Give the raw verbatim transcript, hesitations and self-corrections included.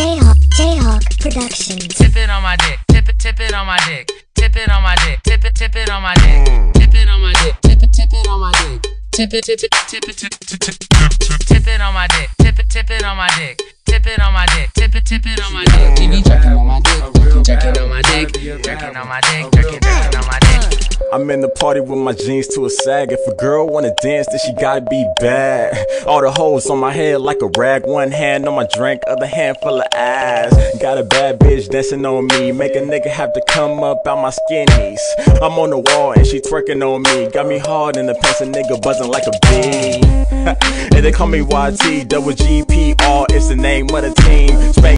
J-Hawk, J-Hawk Productions. Tip it on my dick, tip it, tip it on my dick, tip it on my dick, tip it, tip it on my dick, tip it on my dick, tip it, tip it on my dick, tip it, tip it, tip it, tip it, tip it on my dick, tip it, tip it on my dick, tip it on my dick, tip it, tip it on my dick. Keep me jerking on my dick, jerking on my dick, jerking on my dick, jerking, jerking on my dick. I'm in the party with my jeans to a sag. If a girl wanna dance, then she gotta be bad. All the hoes on my head like a rag. One hand on my drink, other hand full of ass. Got a bad bitch dancing on me, make a nigga have to come up out my skinnies. I'm on the wall and she twerking on me. Got me hard in the pants, a nigga buzzing like a bee. And they call me Y T, double G P R, it's the name of the team.